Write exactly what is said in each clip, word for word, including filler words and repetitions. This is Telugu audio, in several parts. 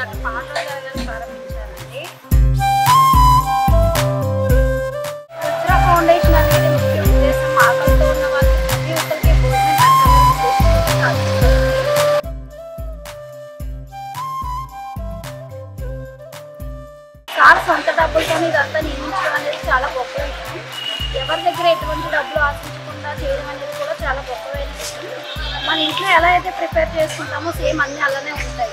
డాక్టర్ పాండవ గారు ప్రారంభించారండి. రుద్ర ఫౌండేషన్ అనేది ముఖ్య ఉద్దేశం ఆకలితో ఉన్న వాళ్ళకి ప్రతి ఒక్కరికి భోజనం సార్ సొంత డబ్బులతో ఇదంతా నిర్మించడం అనేది చాలా గొప్ప విషయం. ఎవరి దగ్గర ఎటువంటి డబ్బులు ఆశించకుండా చేయడం అనేది కూడా చాలా గొప్పమైన విషయం. మన ఇంట్లో ఎలా అయితే ప్రిపేర్ చేసుకుంటామో సేమ్ అన్నీ అలానే ఉంటాయి.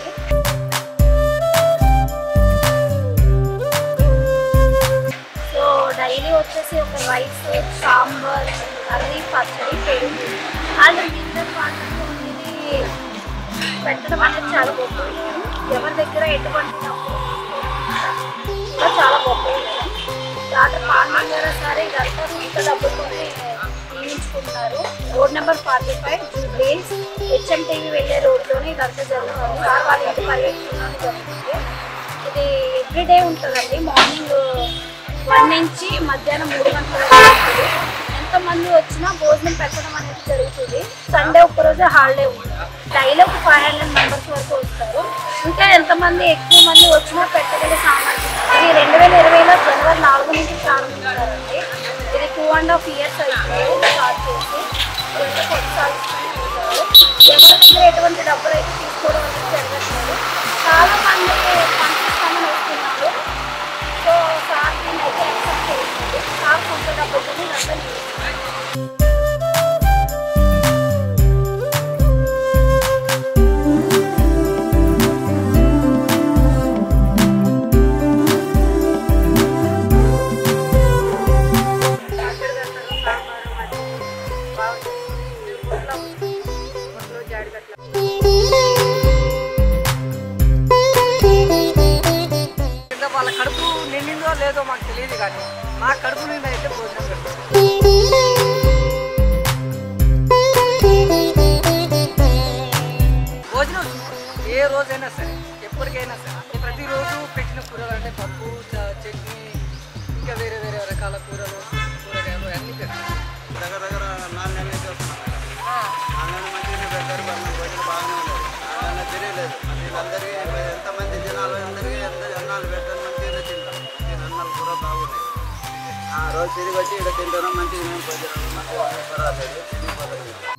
సో డైలీ వచ్చేసి ఒక రైస్, సాంబార్, కర్రీ, పచ్చడి, పెరుగు వాళ్ళు మిగతా పాటతో ఇది పెట్టడం అనేది చాలా గొప్ప విషయం. ఎవరి దగ్గర ఎటువంటి డబ్బులు చాలా గొప్ప విషయం. డాక్టర్ పాండవ గారు సరే ఇదంతా సొంత డబ్బులతో నియమించుకుంటున్నారు. రోడ్ నెంబర్ ఫార్టీ ఫైవ్ జూబ్లీస్ హెచ్ఎం టీవీ వెళ్ళే రోడ్లోనే ఇదంతా జరుగుతుంది. సార్ వాళ్ళ ఇంటి పర్యవేక్షణ జరుగుతుంది. ఇది ఎవ్రీడే ఉంటుందండి. మార్నింగ్ వన్ నుంచి మధ్యాహ్నం మూడు గంటల వరకు ఎంతమంది వచ్చినా భోజనం పెట్టడం అనేది జరుగుతుంది. సండే ఒక్కరోజు హాలిడే ఉంటుంది. డైలీ ఒక ఫైవ్ హండ్రెడ్ మెంబర్స్ వరకు వస్తారు. ఇంకా ఎంతమంది ఎక్కువ మంది వచ్చినా పెట్టగలిగే సామర్థ్యం. ఇది రెండు వేల ఇరవైలో జనవరి నాలుగు నుంచి ప్రారంభించారండి. ఇది టూ అండ్ హాఫ్ ఇయర్స్ అయిపోయింది స్టార్ట్ చేసి కొనసాగిస్తూనే ఉంటారు. ఎవరి దగ్గర ఎటువంటి డబ్బులు అయితే తీసుకోవడం అనేది జరగట్లేదు. చాలా మంది పంపిస్తామని వస్తున్నారు. సో సార్ దీన్ని అయితే యాక్సెప్ట్ చేస్తుంది. సార్ సొంత డబ్బులతో ఇదంతా వాళ్ళ కడుపు నిండిందో లేదో మాకు తెలియదు, కానీ మా కడుపు నిండి అయితే భోజనం పెడతాం. భోజనం ఏ రోజైనా సరే ఎప్పటికైనా సరే ప్రతిరోజు పెట్టిన కూరలు అంటే పప్పు, చట్నీ, ఇంకా వేరే వేరే రకాల కూరలు, కూరగాయలు అన్నీ పెడతాం. దగ్గర దగ్గర నాలుగు నెలలు అయితే వస్తున్నాం. నాలుగు నెలల మంచిగా పెడతారు. భోజనం బాగానే ఉండదు. నాలుగు నెలలు తెలియలేదు. వీళ్ళందరికీ ఎంతమంది జనాలు అందరికీ ఎంత అన్నాలు పెడతారు. మంచిగా తింటాం. అన్నాలు కూడా బాగున్నాయి. రోజు తిరిగి వచ్చి ఇక్కడ తింటాను. మంచిగా మేము భోజనం మంచిగా పర్వాలేదు.